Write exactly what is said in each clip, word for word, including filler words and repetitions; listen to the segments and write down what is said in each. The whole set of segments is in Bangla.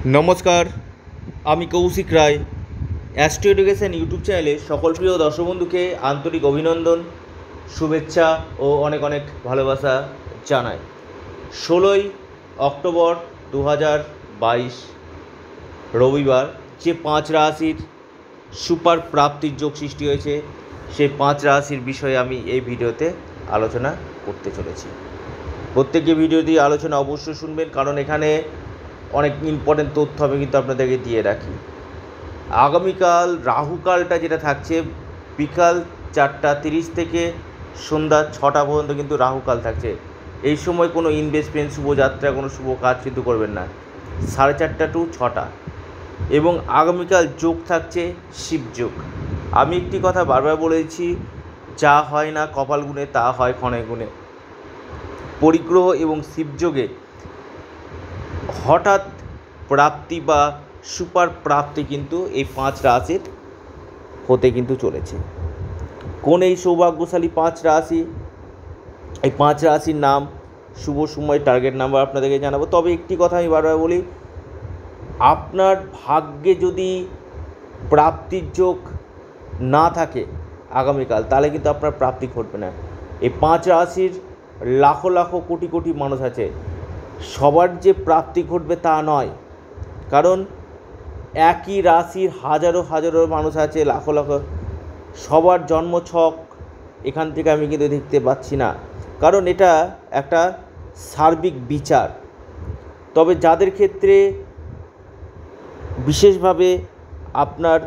नमस्कार আমি Kaushik Roy astro education YouTube চ্যানেলে সকল প্রিয় দর্শক বন্ধুকে আন্তরিক অভিনন্দন শুভেচ্ছা ও অনেক অনেক ভালোবাসা জানাই। ষোলোই অক্টোবর দু হাজার বাইশ রবিবার যে পাঁচ রাশির সুপার প্রাপ্তির যোগ সৃষ্টি হয়েছে সেই পাঁচ রাশির বিষয়ে আমি এই ভিডিওতে আলোচনা করতে চলেছি। প্রত্যেকটি ভিডিও দিয়ে আলোচনা অবশ্যই শুনবেন, কারণ এখানে অনেক ইম্পর্টেন্ট তথ্য আমি কিন্তু আপনাদেরকে দিয়ে রাখি। আগামীকাল রাহুকালটা যেটা থাকছে বিকাল চারটা তিরিশ থেকে সন্ধ্যা ছটা পর্যন্ত কিন্তু রাহুকাল থাকছে। এই সময় কোনো ইনভেস্টমেন্ট, শুভযাত্রা, কোনো শুভ কাজ কিন্তু করবেন না, সাড়ে চারটা টু ছটা। এবং আগামীকাল যোগ থাকছে শিবযোগ। আমি একটি কথা বারবার বলেছি, যা হয় না কপাল গুণে তা হয় ক্ষণে গুণে। পরিগ্রহ এবং শিবযোগে হঠাৎ প্রাপ্তি বা সুপার প্রাপ্তি কিন্তু এই পাঁচ রাশির হতে কিন্তু চলেছে। কোন এই সৌভাগ্যশালী পাঁচ রাশি, এই পাঁচ রাশির নাম, শুভ সময়, টার্গেট নাম্বার আপনাদেরকে জানাবো। তবে একটি কথা আমি বারবার বলি, আপনার ভাগ্যে যদি প্রাপ্তির যোগ না থাকে আগামীকাল, তাহলে কিন্তু আপনার প্রাপ্তি ঘটবে না। এই পাঁচ রাশির লাখো লাখো কোটি কোটি মানুষ আছে, সবার যে প্রাপ্তি ঘটবে তা নয়, কারণ একই রাশির হাজারো হাজারো মানুষ আছে, লাখো লাখো, সবার জন্মছক এখান থেকে আমি কিন্তু দেখতে পাচ্ছি না, কারণ এটা একটা সার্বিক বিচার। তবে যাদের ক্ষেত্রে বিশেষভাবে আপনার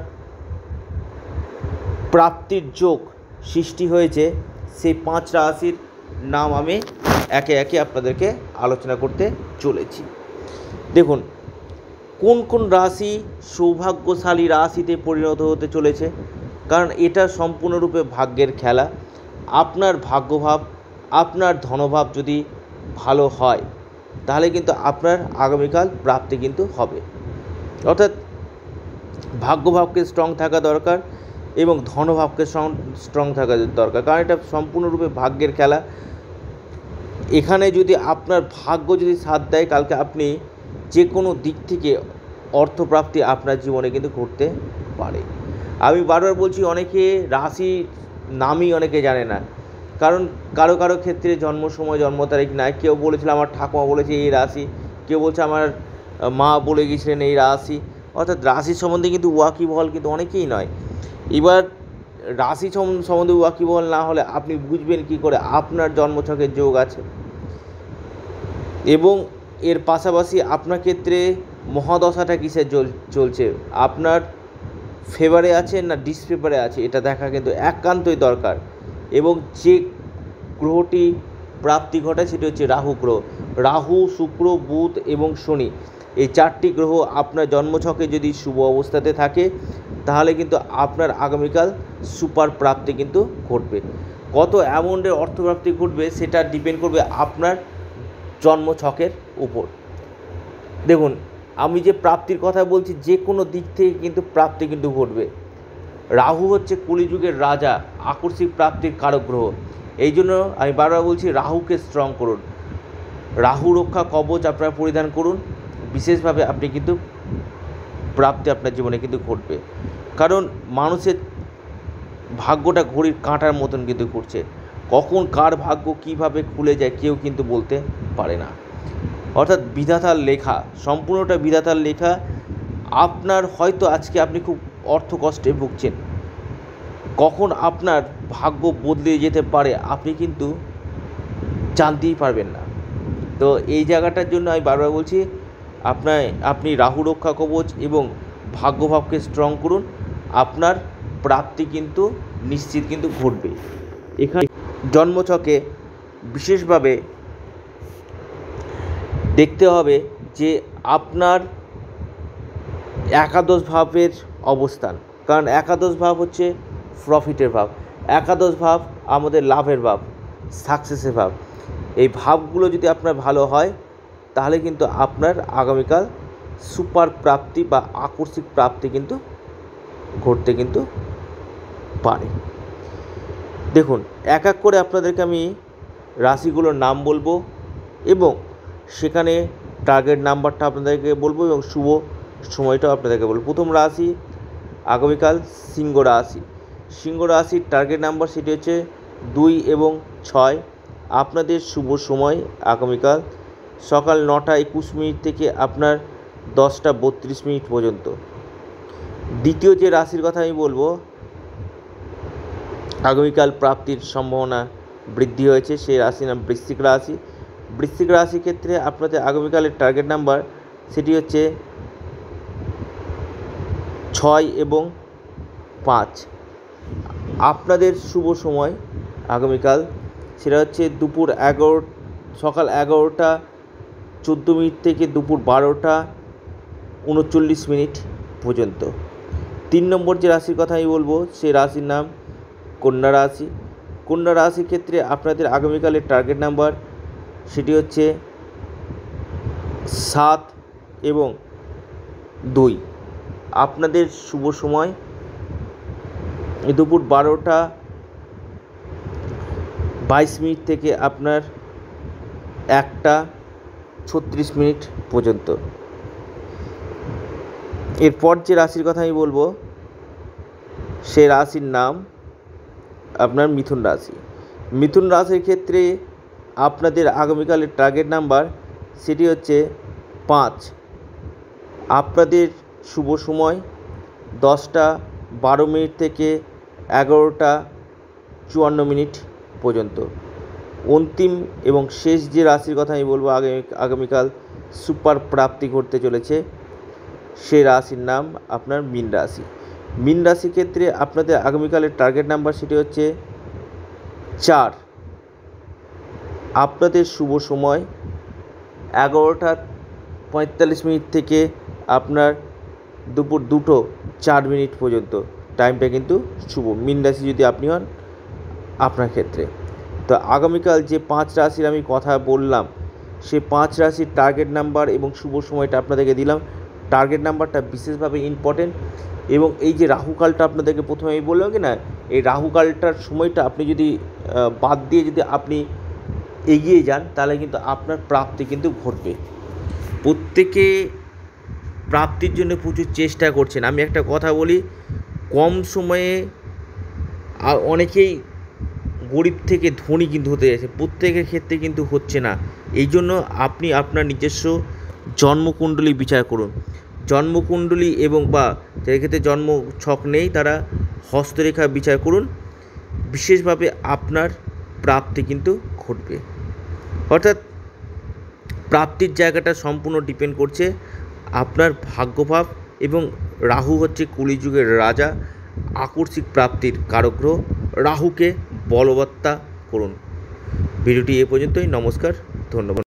প্রাপ্তির যোগ সৃষ্টি হয়েছে সেই পাঁচ রাশির নাম আমি একে একে আপনাদেরকে আলোচনা করতে চলেছি। দেখুন, কোন কোন রাশি সৌভাগ্যশালী রাশিতে পরিণত হতে চলেছে, কারণ এটা সম্পূর্ণরূপে ভাগ্যের খেলা। আপনার ভাগ্যভাব, আপনার ধনভাব যদি ভালো হয়, তাহলে কিন্তু আপনার আগামীকাল প্রাপ্তি কিন্তু হবে। অর্থাৎ ভাগ্যভাবকে স্ট্রং থাকা দরকার এবং ধনভাবকে স্ট্রং থাকা দরকার, কারণ এটা সম্পূর্ণরূপে ভাগ্যের খেলা। এখানে যদি আপনার ভাগ্য যদি সাথ দেয়, কালকে আপনি যে কোনো দিক থেকে অর্থপ্রাপ্তি আপনার জীবনে কিন্তু ঘটতে পারে। আমি বারবার বলছি, অনেকে রাশি নামই অনেকে জানে না, কারণ কারো কারো ক্ষেত্রে জন্ম সময়, জন্ম তারিখ নাই। কেউ বলেছিল আমার ঠাকুমা বলেছে এই রাশি, কেউ বলছে আমার মা বলে গেছিলেন এই রাশি। অর্থাৎ রাশির সম্বন্ধে কিন্তু ওয়াকিবহল কিন্তু অনেকেই নয়। এবার রাশি সম্বন্ধে ওয়াকিবহল না হলে আপনি বুঝবেন কী করে আপনার জন্মছকের যোগ আছে। এবং এর পাশাপাশি আপনার ক্ষেত্রে মহাদশাটা কিসের চলছে, আপনার ফেভারে আছে না ডিসফেভারে আছে, এটা দেখা কিন্তু একান্তই দরকার। এবং যে গ্রহটি প্রাপ্তি ঘটায় সেটি হচ্ছে রাহু গ্রহ। রাহু, শুক্র, বুধ এবং শনি, এই চারটি গ্রহ আপনার জন্মছকে যদি শুভ অবস্থাতে থাকে, তাহলে কিন্তু আপনার আগামীকাল সুপার প্রাপ্তি কিন্তু ঘটবে। কত অ্যামাউন্টের অর্থপ্রাপ্তি ঘটবে সেটা ডিপেন্ড করবে আপনার জন্মছকের উপর। দেখুন, আমি যে প্রাপ্তির কথা বলছি, যে কোনো দিক থেকে কিন্তু প্রাপ্তি কিন্তু ঘটবে। রাহু হচ্ছে কলিযুগের রাজা, আকস্মিক প্রাপ্তির কারক গ্রহ। এই জন্য আমি বারবার বলছি, রাহুকে স্ট্রং করুন, রাহু রক্ষা কবচ আপনারা পরিধান করুন। বিশেষভাবে আপনি কিন্তু প্রাপ্তি আপনার জীবনে কিন্তু ঘটবে, কারণ মানুষের ভাগ্যটা ঘড়ির কাঁটার মতন কিন্তু ঘুরছে। কখন কার ভাগ্য কীভাবে খুলে যায় কেউ কিন্তু বলতে পারে না। অর্থাৎ বিধাতার লেখা, সম্পূর্ণটা বিধাতার লেখা। আপনার হয়তো আজকে আপনি খুব অর্থ কষ্টে ভুগছেন, কখন আপনার ভাগ্য বদলে যেতে পারে আপনি কিন্তু জানতেই পারবেন না। তো এই জায়গাটার জন্য আমি বারবার বলছি, আপনার আপনি রাহু রক্ষা কবচ এবং ভাগ্যভাবকে স্ট্রং করুন, আপনার প্রাপ্তি কিন্তু নিশ্চিত কিন্তু ঘটবে। এখানে জন্মছকে বিশেষভাবে দেখতে হবে যে আপনার একাদশ ভাবের অবস্থান, কারণ একাদশ ভাব হচ্ছে প্রফিটের ভাব, একাদশ ভাব আমাদের লাভের ভাব, সাকসেসের ভাব। এই ভাবগুলো যদি আপনার ভালো হয়, তাহলে কিন্তু আপনার আগামীকাল সুপার প্রাপ্তি বা আকস্মিক প্রাপ্তি কিন্তু ঘটতে কিন্তু পারে। দেখুন, এক এক করে আপনাদেরকে আমি রাশিগুলোর নাম বলবো এবং সেখানে টার্গেট নাম্বারটা আপনাদেরকে বলবো এবং শুভ সময়টাও আপনাদেরকে বলবো। প্রথম রাশি আগামীকাল সিংহ রাশি। সিংহ রাশির টার্গেট নাম্বার সেটি হচ্ছে দুই এবং ছয়। আপনাদের শুভ সময় আগামীকাল সকাল নটা একুশ মিনিট থেকে আপনার দশটা বত্রিশ মিনিট পর্যন্ত। দ্বিতীয় যে রাশির কথা আমি বলবো, আগামীকাল প্রাপ্তির সম্ভাবনা বৃদ্ধি হয়েছে, সেই রাশির নাম বৃশ্চিক রাশি। বৃশ্চিক রাশির ক্ষেত্রে আপনাদের আগামীকালের টার্গেট নাম্বার সেটি হচ্ছে ছয় এবং পাঁচ। আপনাদের শুভ সময় আগামীকাল সেটা হচ্ছে দুপুর এগারো সকাল এগারোটা চোদ্দো মিনিট থেকে দুপুর বারোটা উনচল্লিশ মিনিট পর্যন্ত। তিন নম্বর যে রাশির কথা আমি বলবো সেই রাশির নাম কন্যা রাশি। কন্যা রাশির ক্ষেত্রে আপনাদের আগামীকালের টার্গেট নাম্বার সেটি হচ্ছে সাত এবং দুই। আপনাদের শুভ সময় দুপুর বারোটা বাইশ মিনিট থেকে আপনার একটা ছত্রিশ মিনিট পর্যন্ত। এরপর যে রাশির কথা আমি বলবো সে রাশির নাম আপনার মিথুন রাশি। মিথুন রাশির ক্ষেত্রে আপনাদের আগামীকালের টার্গেট নাম্বার সেটি হচ্ছে পাঁচ। আপনাদের শুভ সময় দশটা বারো মিনিট থেকে এগারোটা চুয়ান্ন মিনিট পর্যন্ত। অন্তিম এবং শেষ যে রাশির কথা আমি বলবো আগামী আগামীকাল সুপার প্রাপ্তি ঘটতে চলেছে, সে রাশির নাম আপনার মীন রাশি। মীন রাশির ক্ষেত্রে আপনাদের আগামীকালের টার্গেট নাম্বার সেটি হচ্ছে চার। আপনাদের শুভ সময় এগারোটা পঁয়তাল্লিশ মিনিট থেকে আপনার দুপুর দুটো চার মিনিট পর্যন্ত। টাইমটা কিন্তু শুভ মীন রাশি যদি আপনি হন আপনার ক্ষেত্রে। তো আগামীকাল যে পাঁচ রাশির আমি কথা বললাম সে পাঁচ রাশির টার্গেট নাম্বার এবং শুভ সময়টা আপনাদেরকে দিলাম। টার্গেট নাম্বারটা বিশেষভাবে ইম্পর্টেন্ট এবং এই যে রাহুকালটা আপনাদেরকে প্রথমে আমি বললাম কি না, এই রাহুকালটার সময়টা আপনি যদি বাদ দিয়ে যদি আপনি এগিয়ে যান তাহলে কিন্তু আপনার প্রাপ্তি কিন্তু ঘটবে। প্রত্যেকে প্রাপ্তির জন্য প্রচুর চেষ্টা করছেন। আমি একটা কথা বলি, কম সময়ে অনেকেই গরিব থেকে ধনী কিন্তু হতে যাচ্ছে, প্রত্যেকের ক্ষেত্রে কিন্তু হচ্ছে না। এই জন্য আপনি আপনার নিজস্ব জন্মকুণ্ডলী বিচার করুন। জন্মকুণ্ডলী এবং বা যাদের ক্ষেত্রে জন্ম ছক নেই তারা হস্তরেখা বিচার করুন, বিশেষভাবে আপনার প্রাপ্তি কিন্তু ঘটবে। অর্থাৎ প্রাপ্তির জায়গাটা সম্পূর্ণ ডিপেন্ড করছে আপনার ভাগ্যভাব এবং রাহু হচ্ছে কলিযুগের রাজা, আকস্মিক প্রাপ্তির কারক গ্রহ। রাহুকে বলবত্তা করুন। ভিডিওটি এ পর্যন্তই। নমস্কার, ধন্যবাদ।